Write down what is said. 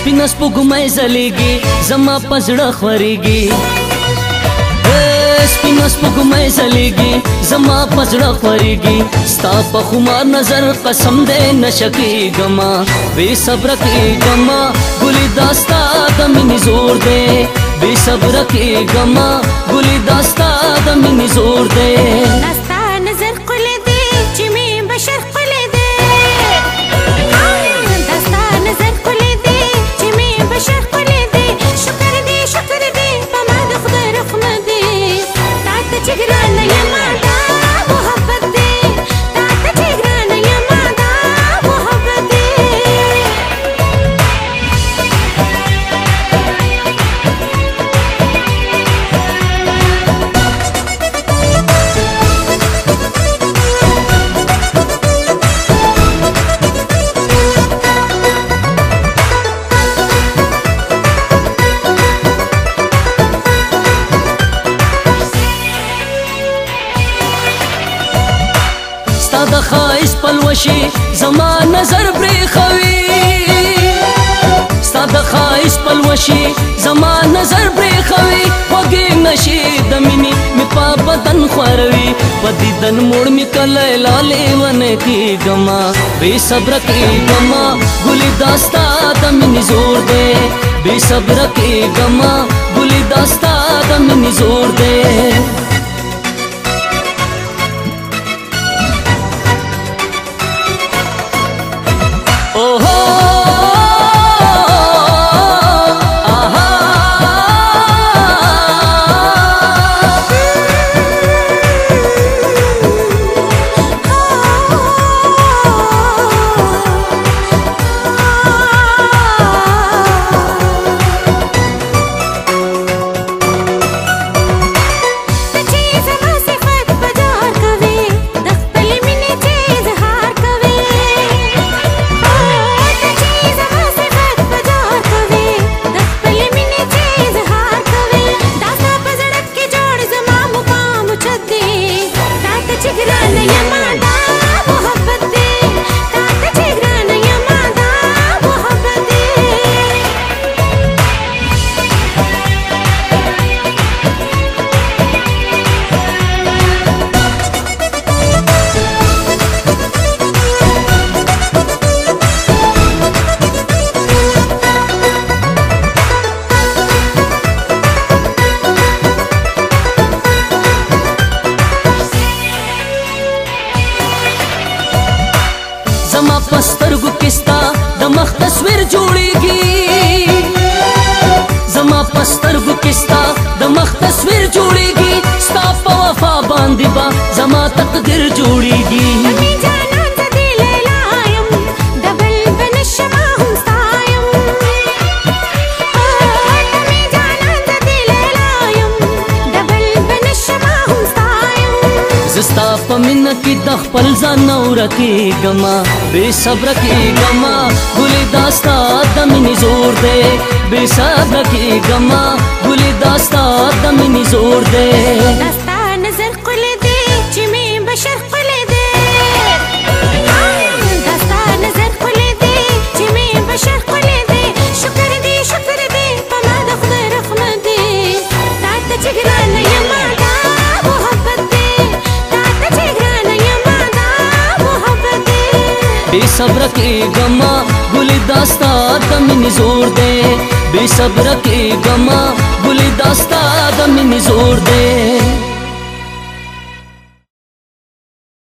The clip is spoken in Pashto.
سپین سپوږمۍ ځلېږي زما په زړه خورېږي سپین سپوږمۍ ځلېږي زما په زړه خورېږي ستا په خمار نظر قسم دی نشه کېږمه بې صبره کېږمه ګلې دا ستا د مینې زور دی بې صبره کېږمه ګلې دا ستا د مینې زور دی دا ستا نظر ښکلی دی چې مې بشر ښکلی دی دا ستا نظر ښکلی دی چې مې بشر ښکلی دی شکر دی په ما د خدای رحمت دی تا ته چې ګرانه یمه دا محبت دی تا ته چې ګرانه یمه دا محبت دی د ښایست پلوشې زما نظر برېښوي ستا د ښایست پلوشې زما نظر برېښوي خوږې نشې د مینې مې په بدن خوروي په دیدن موړ مې کله لالې ونه کېږمه بې صبره کېږمه ګلې دا ستا د مینې زور دی بې صبره کېږمه ګلې دا ستا د مینې زور دی زما په سترګو کې ستا د مخ تصویر جوړېږي زما په سترګو کې ستا د مخ تصویر جوړېږي ستا په وفا باندې به زما تقدیر جوړېږي زستا په مینه کې د خپل ځان نه ورکېږمه بې صبره کېږمه ګلې دا ستا د مینې زور دی بې صبره کېږمه ګلې دا ستا د مینې زور دی دا ستا نظر ښکلی دی چې مې بشر ښکلی دی دا ستا نظر ښکلی دی چې مې بشر ښکلی دی شکر دی په ما د خدای رحمت دی تا ته چې ګرانه یمه دا محبت دی بې صبره کېږمه ګلې دا ستا د مینې زور دی بې صبره کېږمه ګلې دا ستا د مینې زور دی